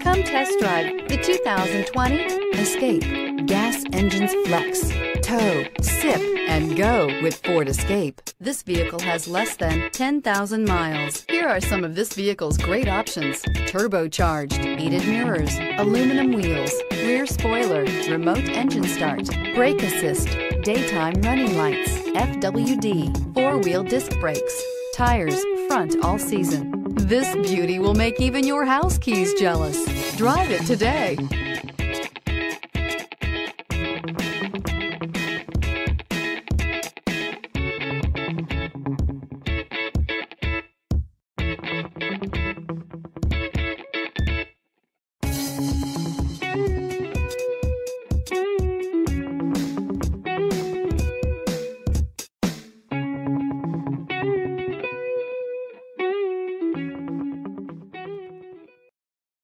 Come test drive the 2020 Escape. Gas engines flex, tow, sip, and go with Ford Escape. This vehicle has less than 10,000 miles. Here are some of this vehicle's great options: turbocharged, heated mirrors, aluminum wheels, rear spoiler, remote engine start, brake assist, daytime running lights, FWD, four-wheel disc brakes, tires, front all season. This beauty will make even your house keys jealous. Drive it today.